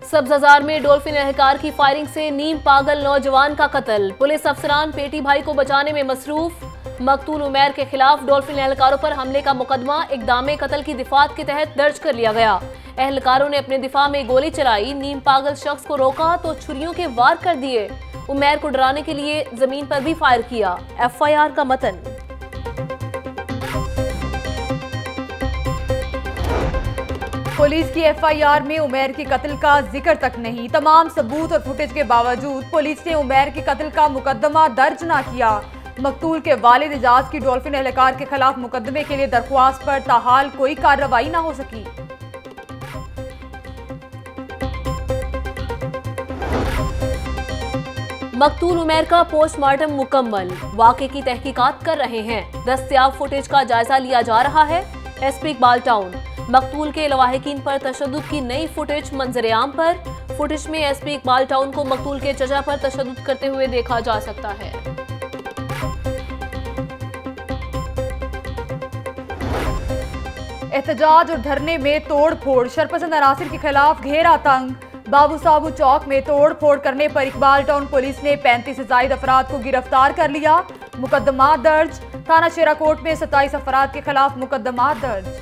सब्ज़ाजार में डॉल्फिन एहलकार की फायरिंग से नीम पागल नौजवान का कत्ल। पुलिस अफसरान पेटी भाई को बचाने में मसरूफ। मकतूल उमैर के खिलाफ डॉल्फिन एहलकारों पर हमले का मुकदमा इक़दाम कत्ल की दिफात के तहत दर्ज कर लिया गया। एहलकारों ने अपने दिफा में गोली चलाई, नीम पागल शख्स को रोका तो छुरियों के वार कर दिए। उमैर को डराने के लिए जमीन पर भी फायर किया। FIR का मतन। पुलिस की FIR में उमैर के कत्ल का जिक्र तक नहीं। तमाम सबूत और फुटेज के बावजूद पुलिस ने उमैर के कत्ल का मुकदमा दर्ज न किया। मकतूल के वालिद एजाज की डॉल्फिन एहलकार के खिलाफ मुकदमे के लिए दरख्वास्त पर ताहाल कोई कार्रवाई न हो सकी। मकतूल उमैर का पोस्टमार्टम मुकम्मल। वाक़े की तहकीकात कर रहे हैं। दस्तयाब फुटेज का जायजा लिया जा रहा है। SP Iqbal town. मकतूल के लवाहिकीन पर तशद्दुद की नई फुटेज मंजर-ए-आम पर। फुटेज में SP इकबाल टाउन को मकतूल के चचा पर तशद्दुद करते हुए देखा जा सकता है। एहतजाज और धरने में तोड़ फोड़। शरपसंद अनासिर के खिलाफ घेरा तंग। बाबू साबू चौक में तोड़ फोड़ करने पर इकबाल टाउन पुलिस ने 35 से ज्यादा अफराद को गिरफ्तार कर लिया। मुकदमा दर्ज। थाना शेराकोट में 27 अफराद के खिलाफ मुकदमा दर्ज।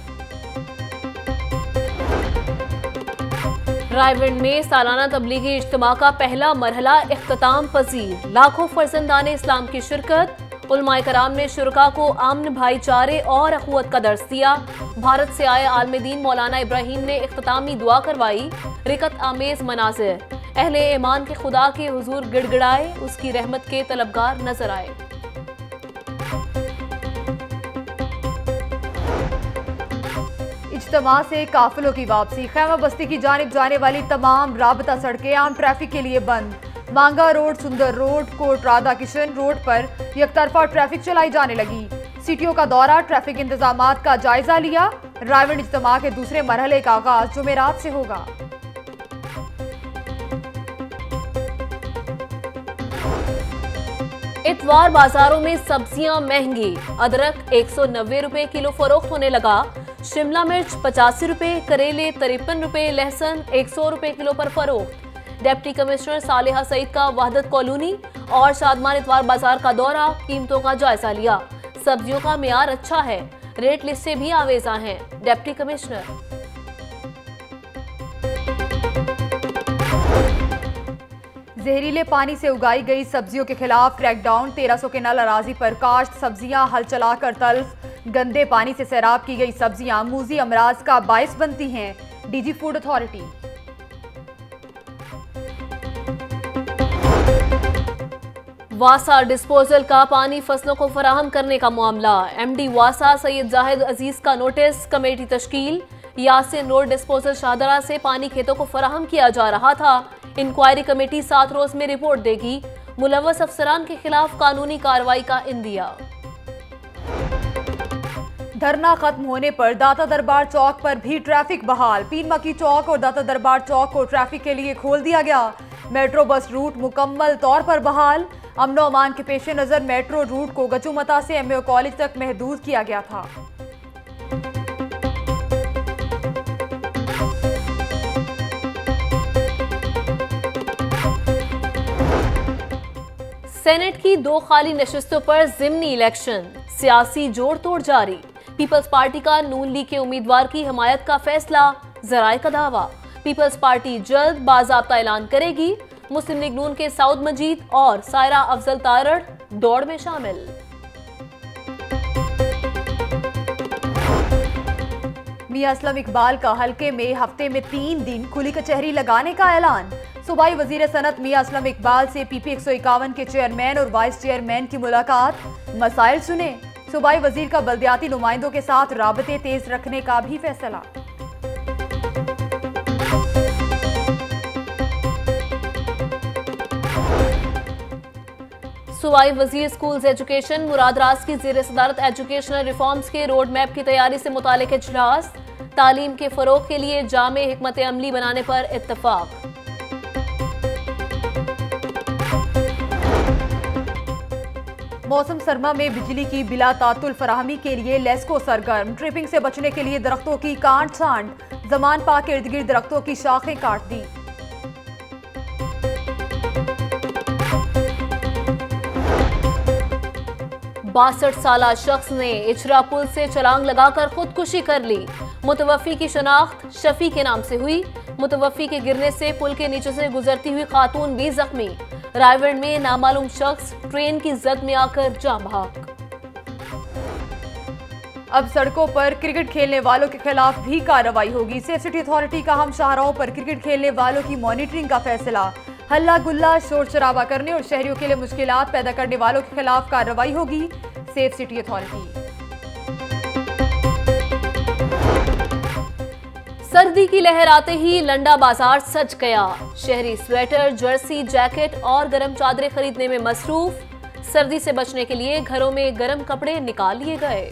रायविंड में सालाना तबलीगी इज्तिमा का पहला मरहला इख्तिताम पजीर। लाखों फर्जंदाने इस्लाम की शिरकत। उलमाए कराम ने शुरका को अमन, भाईचारे और अखुवत का दर्स दिया। भारत से आए आलम दीन मौलाना इब्राहिम ने इख्तितामी दुआ करवाई। रिकत आमेज मनाज़िर। अहले ईमान के खुदा के हुजूर गिड़गिड़ाए, उसकी रहमत के तलबगार नजर आए। इज्तिमा से काफिलों की वापसी। खैमा बस्ती की जानिब जाने वाली तमाम राबता सड़कें आम ट्रैफिक के लिए बंद। Manga road, Sundar road, Kot Radha Kishan road पर यकतरफा ट्रैफिक चलाई जाने लगी। सिटियों का दौरा, ट्रैफिक इंतजामात का जायजा लिया। रायविंड इज्तिमा के दूसरे मरहले का आगाज जुमेरात से होगा। इतवार बाजारों में सब्जियां महंगी। अदरक 190 रुपए किलो फरोख्त होने लगा। शिमला मिर्च 85 रुपए, करेले 53 रुपए, लहसुन 100 रुपए किलो पर फरोख्त। डिप्टी कमिश्नर सालेहा सईद का वहदत कॉलोनी और शादमान इतवार बाजार का दौरा, कीमतों का जायजा लिया। सब्जियों का मियार अच्छा है, रेट लिस्ट से भी आवेजा हैं। Deputy commissioner. जहरीले पानी से उगाई गई सब्जियों के खिलाफ क्रैकडाउन। 1300 केनाल अराजी पर काश्त सब्जियां हल चलाकर तल्फ। गंदे पानी से सैराब की गई सब्जियां मूजी अमराज का बायस बनती हैं। DG food authority. वासा डिस्पोजल का पानी फसलों को फराहम करने का मामला। MD वासा सैयद जाहिद अजीज का नोटिस, कमेटी तश्कील। यासिन रोड डिस्पोजल शाहदरा से पानी खेतों को फराहम किया जा रहा था। इंक्वायरी कमेटी 7 रोज में रिपोर्ट देगी। मुलव्वस अफसरान के खिलाफ कानूनी कार्रवाई का इंदिया। धरना खत्म होने पर दाता दरबार चौक पर भी ट्रैफिक बहाल। पीर मकी चौक और दाता दरबार चौक को ट्रैफिक के लिए खोल दिया गया। मेट्रो बस रूट मुकम्मल तौर पर बहाल। अमनो अमान के पेश नजर मेट्रो रूट को गचुमता से MAO कॉलेज तक महदूद किया गया था। सेनेट की 2 खाली नशिस्तों पर ज़िमनी इलेक्शन। सियासी जोड़ तोड़ जारी। पीपल्स पार्टी का नून लीग के उम्मीदवार की हिमायत का फैसला। जराए का दावा, पीपल्स पार्टी जल्द बाज़ाब्ता ऐलान करेगी। मुस्लिम लीग नून के साउद मजीद और सायरा अफजल तारड़ दौड़ में शामिल। मियां असलम इकबाल का हल्के में हफ्ते में 3 दिन खुली कचहरी लगाने का ऐलान। सूबाई वजीर सनत मियां असलम इकबाल से PP 151 के चेयरमैन और वाइस चेयरमैन की मुलाकात। मसाइल सुने। सूबाई वजीर का बल्दियाती नुमाइंदों के साथ राबते तेज रखने का भी फैसला। सूबाई वजीर स्कूल्स एजुकेशन मुराद रास की ज़ेर सदारत एजुकेशनल रिफॉर्म्स के रोड मैप की तैयारी से मुतालिक इजलास। तालीम के फरोग के लिए जामे हिकमत अमली बनाने पर इत्तफाक। मौसम सरमा में बिजली की बिला तातुल फराहमी के लिए लेस्को सरगर्म। ट्रिपिंग से बचने के लिए दरख्तों की काट छांट। जमान पाक के इर्द गिर्द दरख्तों की शाखें काट दी। 62 साला शख्स ने इचरा पुल से छलांग लगाकर खुदकुशी कर ली। मुतवफ़ी की शनाख्त शफी के नाम से हुई। मुतवफ़ी के गिरने से पुल के नीचे से गुजरती हुई खातून भी जख्मी। रायगढ़ में नामालूम शख्स ट्रेन की जद में आकर जाँ बहक। अब सड़कों पर क्रिकेट खेलने वालों के खिलाफ भी कार्रवाई होगी। सेफ सिटी अथॉरिटी का हम शाहराहों पर क्रिकेट खेलने वालों की मॉनिटरिंग का फैसला। हल्ला गुल्ला शोर शराबा करने और शहरियों के लिए मुश्किलात पैदा करने वालों के खिलाफ कार्रवाई होगी। Safe city authority. सर्दी की लहर आते ही लंडा बाजार सज गया। शहरी स्वेटर, जर्सी, जैकेट और गर्म चादरें खरीदने में मसरूफ। सर्दी से बचने के लिए घरों में गर्म कपड़े निकाल लिए गए।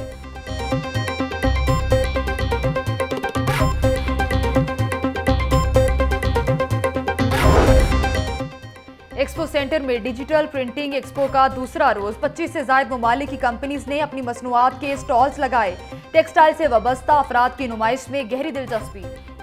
एक्सपो सेंटर में डिजिटल प्रिंटिंग एक्सपो का दूसरा रोज 25 से ज्यादा ममालिक की कंपनीज ने अपनी मसनूआत के स्टॉल्स लगाए। टेक्सटाइल से वाबस्ता अफराद की नुमाइश में गहरी दिलचस्पी।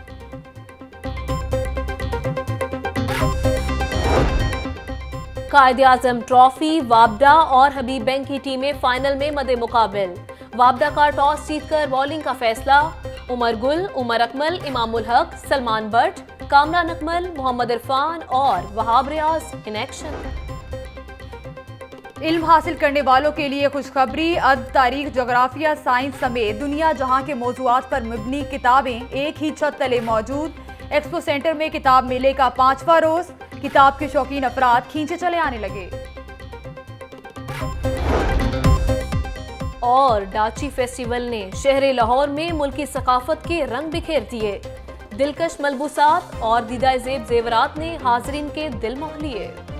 कायद-ए-आज़म ट्रॉफी, वाबडा और हबीब बैंक की टीमें फाइनल में मदे मुकाबिल। वाबडा का टॉस जीतकर बॉलिंग का फैसला। उमर गुल, उमर अकमल, इमामुल हक, सलमान बट, कामरान अकमल, मोहम्मद इरफान और वहाब रियाज इन एक्शन। इल्म हासिल करने वालों के लिए खुशखबरी। अदब, तारीख, जोग्राफिया, साइंस समेत दुनिया जहां के मौजूआत पर मबनी किताबें एक ही छत तले मौजूद। एक्सपो सेंटर में किताब मेले का 5वां रोज। किताब के शौकीन अफराद खींचे चले आने लगे। और डाची फेस्टिवल ने शहर लाहौर में मुल्की सकाफत के रंग बिखेर दिए। दिलकश मलबूसात और दीदा ज़ेब जेवरात ने हाजरीन के दिल मोह लिए।